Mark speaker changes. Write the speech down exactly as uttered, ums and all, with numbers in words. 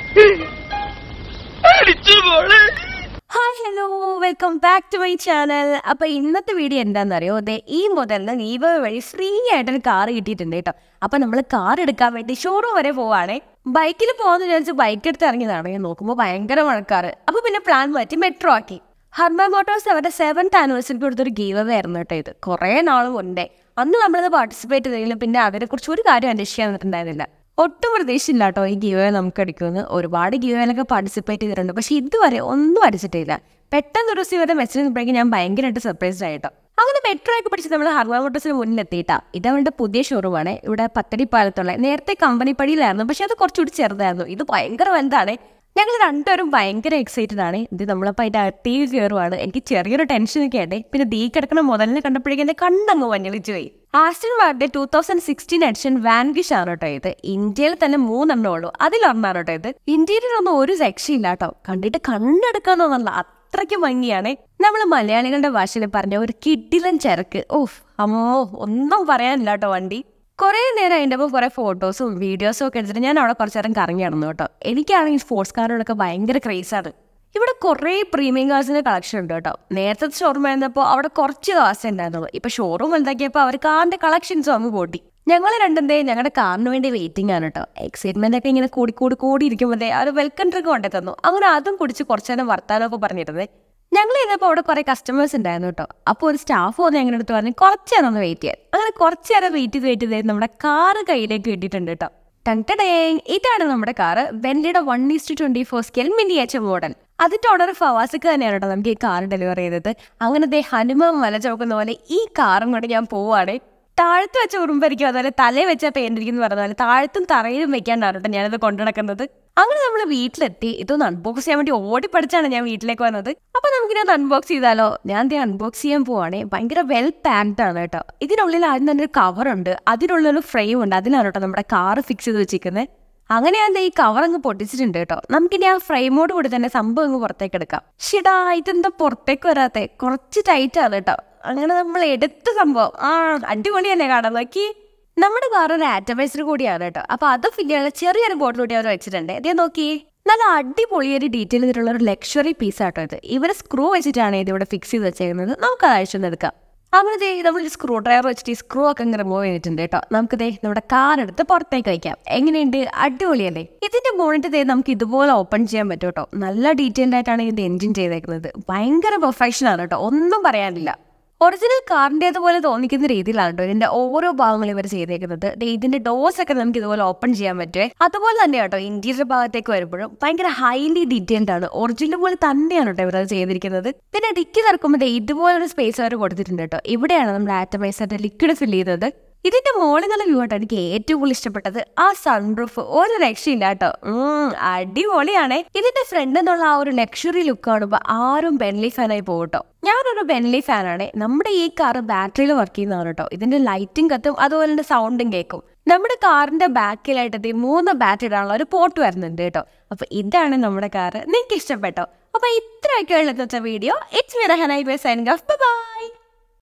Speaker 1: Hi hello welcome back to my channel. അപ്പൊ ഇന്നത്തെ video എന്താണെന്നറിയോ? അതെ, ഈ മുതലിന് നീവ വഴി ഫ്രീ ആയിട്ടൊരു കാർ കിട്ടിയിട്ടുണ്ട് കേട്ടോ. അപ്പൊ നമ്മൾ കാർ എടുക്കാൻ വേണ്ടി ഷോറൂം വരെ പോവാണേ. ബൈക്കിൽ പോകാന്ന് വിചാരിച്ച് ബൈക്ക് എടുത്ത് ഇറങ്ങിയതാണ്. ഞാൻ നോക്കുമ്പോൾ ഭയങ്കര മഴക്കാറ്. അപ്പൊ പിന്നെ പ്ലാൻ മാറ്റി മെട്രോ ആക്കി. ഹർമ മോട്ടോഴ്സ് അവരുടെ സെവൻത്ത് ആനിവേഴ്സറിക്ക് കൊടുത്തൊരു ഗീവ് അവേ ആയിരുന്നു കേട്ടോ ഇത്. കുറേ നാളും ഉണ്ടേ. അന്ന് നമ്മളത് പാർട്ടിസിപ്പേറ്റ് ചെയ്തെങ്കിലും പിന്നെ അതിനെക്കുറിച്ച് ഒരു കാര്യം അന്വേഷിക്കാൻ വന്നിട്ടുണ്ടായിരുന്നില്ല. ഒട്ടും പ്രതീക്ഷയില്ല കേട്ടോ ഈ ഗീവ് അവേ നമുക്ക് അടിക്കുമെന്ന്. ഒരുപാട് ഗീവ് അവേലൊക്കെ പാർട്ടിസിപ്പേറ്റ് ചെയ്തിട്ടുണ്ട്, പക്ഷെ ഇതുവരെ ഒന്നും അടിച്ചിട്ടില്ല. പെട്ടെന്ന് ഒരു ദിവസം ഇവരുടെ മെസ്സേജ് വന്നപ്പോഴേക്കും ഞാൻ ഭയങ്കരമായിട്ട് സർപ്രൈസ്ഡ് ആയിട്ടോ. അങ്ങനെ മെട്രോ ഒക്കെ പഠിച്ച് നമ്മൾ ഹർമ മോട്ടോഴ്സിന് മുന്നിലെത്തിയിട്ടാ. ഇത് അവരുടെ പുതിയ ഷോറൂമാണ്, ഇവിടെ പത്തടിപ്പാലത്തുള്ള. നേരത്തെ കമ്പനി പടിയിലായിരുന്നു, പക്ഷെ അത് കുറച്ചുകൂടി ചെറുതായിരുന്നു. ഇത് ഭയങ്കര വലുതാണ്. ഞങ്ങൾ രണ്ടുപേരും ഭയങ്കര എക്സൈറ്റഡ് ആണ്. ഇത് നമ്മളപ്പോൾ അതിൻ്റെ അകത്തേക്ക് കയറുവാണ്. എനിക്ക് ചെറിയൊരു ടെൻഷനൊക്കെ ആയിട്ടെ. പിന്നെ ദീ കിടക്കുന്ന മുതലിനെ കണ്ടപ്പോഴേക്കും എൻ്റെ കണ്ണങ്ങ് മഞ്ഞളിച്ചു പോയി. ആസ്റ്റൺ മാർട്ടിന്റെ two thousand sixteen edition Vanquish ആണ് കേട്ടോ ഇത്. ഇന്ത്യയിൽ തന്നെ മൂന്നെണ്ണം ഉള്ളൂ, അതിലൊന്നാണ് കേട്ടോ ഇത്. ഇന്ത്യയിലൊന്നും ഒരു രക്ഷയില്ല കേട്ടോ. കണ്ടിട്ട് കണ്ണെടുക്കാന്നൊന്നല്ല, അത്രയ്ക്ക് ഭംഗിയാണ്. നമ്മൾ മലയാളികളുടെ ഭാഷയിൽ പറഞ്ഞ ഒരു കിഡിലൻ ചരക്ക്. ഓഹ് അമ്മോ, ഒന്നും പറയാനില്ല കേട്ടോ വണ്ടി. കുറേ നേരം അതിൻ്റെ അപ്പോൾ കുറേ ഫോട്ടോസും വീഡിയോസും ഒക്കെ എടുത്തിട്ട് ഞാൻ അവിടെ കുറച്ച് നേരം കറങ്ങി നടന്നു കേട്ടോ. എനിക്കാണെങ്കിൽ സ്പോർട്സ് കാറുകളൊക്കെ ഭയങ്കര ക്രേസാണ്. ഇവിടെ കുറേ പ്രീമിയം കാർസിൻ്റെ കളക്ഷൻ ഉണ്ട് കേട്ടോ. നേരത്തെ ഷോറൂം ആയിരുന്നപ്പോൾ അവിടെ കുറച്ച് കാശ് ഉണ്ടായിരുന്നുള്ളൂ. ഇപ്പോൾ ഷോറൂം വലുതാക്കിയപ്പോൾ അവർ കാറിൻ്റെ കളക്ഷൻസും അങ്ങ് കൂട്ടി. ഞങ്ങൾ രണ്ടെന്തേ ഞങ്ങളുടെ കാറിന് വേണ്ടി വെയിറ്റിംഗ് ആണ് കേട്ടോ. എക്സൈറ്റ്മെൻ്റ് ഒക്കെ ഇങ്ങനെ കൂടി കൂടി കൂടി ഇരിക്കുമ്പോഴേ അവർ വെൽക്കം ഡ്രിങ്ക് കൊണ്ടു തന്നു. അങ്ങനെ അതും കുടിച്ച് കുറച്ച് നേരം വർത്താനമൊക്കെ പറഞ്ഞിരുന്നത്. ഞങ്ങൾ ചെയ്തപ്പോൾ അവിടെ കുറേ കസ്റ്റമേഴ്സ് ഉണ്ടായിരുന്നു കേട്ടോ. അപ്പോൾ ഒരു സ്റ്റാഫ് വന്ന് ഞങ്ങളുടെ അടുത്ത് പറഞ്ഞ് കുറച്ച് നേരം ഒന്ന് വെയിറ്റ് ചെയ്യാൻ. അങ്ങനെ കുറച്ച് നേരം വെയിറ്റ് ചെയ്ത് വെയിറ്റ് ചെയ്ത് നമ്മുടെ കാറ് കയ്യിലേക്ക് കിട്ടിയിട്ടുണ്ട് കേട്ടോ. ടണ്ടടേ, ഇതാണ് നമ്മുടെ കാറ്. ബെൻലിയുടെ one is twenty four scale miniature model. അതിന്റെ ഓർഡർ ഫവാസിക്ക് തന്നെയാണ് കേട്ടോ നമുക്ക് ഈ കാർ ഡെലിവറി ചെയ്തത്. അങ്ങനത്തെ ഹനുമാൻ മല ചോക്കുന്ന പോലെ ഈ കാറും കൊണ്ട് ഞാൻ പോവാണ്. താഴത്ത് വെച്ച ഉറുമ്പരിക്കും അതുപോലെ തലയിൽ വെച്ച പെയിന്റിരിക്കും എന്ന് പറഞ്ഞ പോലെ താഴത്തും തറയിലും വെക്കാണ്ടാണ് കേട്ടോ ഞാനിത് കൊണ്ടു നടക്കുന്നത്. അങ്ങനെ നമ്മൾ വീട്ടിലെത്തി. ഇതൊന്ന് അൺബോക്സ് ചെയ്യാൻ വേണ്ടി ഓടിപ്പടിച്ചാണ് ഞാൻ വീട്ടിലേക്ക് വന്നത്. അപ്പൊ നമുക്കിത് അൺബോക്സ് ചെയ്താലോ? ഞാൻ ഇത് അൺബോക്സ് ചെയ്യാൻ പോവാണേ. ഭയങ്കര വെൽ പാക്ഡ് ആണ് കേട്ടോ. ഇതിനുള്ളിൽ ആദ്യം തന്നെ ഒരു കവറുണ്ട്, അതിനുള്ളൊരു ഫ്രെയിം ഉണ്ട്. അതിലാണ് കേട്ടോ നമ്മുടെ കാറ് ഫിക്സ് ചെയ്ത് വെച്ചിരിക്കുന്നത്. അങ്ങനെ ഞാൻ ഈ കവർ അങ്ങ് പൊട്ടിച്ചിട്ടുണ്ട് കേട്ടോ. നമുക്കിനി ആ ഫ്രെയിമോട് കൂടി തന്നെ സംഭവം അങ്ങ് പുറത്തേക്ക് എടുക്കാം. ഷിടാ, ഇതെന്താ പുറത്തേക്ക് വരാത്തെ? കുറച്ച് ടൈറ്റ് ആണ് കേട്ടോ. അങ്ങനെ നമ്മൾ എടുത്ത സംഭവം ആ അടിപൊളി തന്നെ കാണാൻ നോക്കി. നമ്മുടെ കാർ ഒരു ആറ്റമൈസർ കൂടിയാണ് കേട്ടോ. അപ്പൊ അത് ഫില്ല് ചെയ്യാനുള്ള ചെറിയൊരു ബോട്ടിൽ കൂടി അവർ വെച്ചിട്ടുണ്ട്. ഇതേ നോക്കി, നല്ല അടിപൊളിയൊരു ഡീറ്റെയിൽ ചെയ്തിട്ടുള്ള ഒരു ലക്ഷറി പീസ് ആട്ടോ ഇത്. ഇവരെ സ്ക്രൂ വെച്ചിട്ടാണ് ഇത് ഇവിടെ ഫിക്സ് ചെയ്ത് വെച്ചേക്കുന്നത്. നമുക്ക് അത് അഴിച്ചൊന്ന് എടുക്കാം. അങ്ങനെ നമ്മൾ സ്ക്രൂ ഡ്രൈവർ വെച്ചിട്ട് ഈ സ്ക്രൂ ഒക്കെ അങ്ങ് റിമൂവ് ചെയ്തിട്ടുണ്ട് കേട്ടോ. നമുക്ക് ദേ നമ്മുടെ കാർ എടുത്ത് പുറത്തേക്ക് വയ്ക്കാം. എങ്ങനെയുണ്ട്? അടിപൊളിയല്ലേ? ഇതിന്റെ മോണിറ്റ് ദേ നമുക്ക് ഇതുപോലെ ഓപ്പൺ ചെയ്യാൻ പറ്റും കേട്ടോ. നല്ല ഡീറ്റെയിൽഡ് ആയിട്ടാണ് ഇതിന്റെ എൻജിൻ ചെയ്തേക്കുന്നത്. ഭയങ്കര പെർഫെക്ഷൻ ആണ് കേട്ടോ, ഒന്നും പറയാനില്ല. ഒറിജിനൽ കാറിൻ്റെതുപോലെ തോന്നിക്കുന്ന രീതിയിലാണ് കേട്ടോ ഇതിന്റെ ഓരോ ഭാഗങ്ങളും ഇവർ ചെയ്തേക്കുന്നത്. ഇതിന്റെ ഡോസ് ഒക്കെ നമുക്ക് ഇതുപോലെ ഓപ്പൺ ചെയ്യാൻ പറ്റുമേ. അതുപോലെ തന്നെ കേട്ടോ ഇന്റീരിയർ ഭാഗത്തേക്ക് വരുമ്പോഴും ഭയങ്കര ഹൈലി ഡീറ്റെയിൽഡ് ആണ്. ഒറിജിനൽ പോലെ തന്നെയാണ് കേട്ടോ ഇവരത് ചെയ്തിരിക്കുന്നത്. പിന്നെ ഡിക്കി തുറക്കുമ്പോൾ ഇതുപോലൊരു സ്പേസ് അവർ കൊടുത്തിട്ടുണ്ട് കേട്ടോ. ഇവിടെയാണ് നമ്മൾ ആറ്റമൈസറിന്റെ ലിക്വിഡ് ഫില്ല് ചെയ്തത്. ഇതിന്റെ മോളിൽ നല്ല വ്യൂ ആട്ടോ എനിക്ക് ഏറ്റവും കൂടുതൽ ഇഷ്ടപ്പെട്ടത്. ആ സൺറൂഫ് ഒരു രക്ഷയില്ല കേട്ടോ. ഉം അടിപൊളിയാണ്. ഇതിന്റെ ഫ്രണ്ട് എന്നുള്ള ആ ഒരു ലക്ഷറി ലുക്ക് കാണുമ്പോൾ ആരും ബെൻലി ഫാനായി പോകും കേട്ടോ. ഞാനൊരു ബെൻലി ഫാനാണ്. നമ്മുടെ ഈ കാർ ബാറ്ററിയിൽ വർക്ക് ചെയ്യുന്നതാണ് കേട്ടോ. ഇതിന്റെ ലൈറ്റിംഗ് കത്തും അതുപോലെ തന്നെ സൗണ്ടും കേൾക്കും. നമ്മുടെ കാറിന്റെ ബാക്കിലായിട്ട് മൂന്ന് ബാറ്ററി ഇടാനുള്ള ഒരു പോർട്ട് വരുന്നുണ്ട് കേട്ടോ. അപ്പൊ ഇതാണ് നമ്മുടെ കാർ. നിങ്ങൾക്ക് ഇഷ്ടപ്പെട്ടോ? അപ്പൊ ഇത്രയൊക്കെ ഉള്ളത് video. It's me Rehana signing off. By.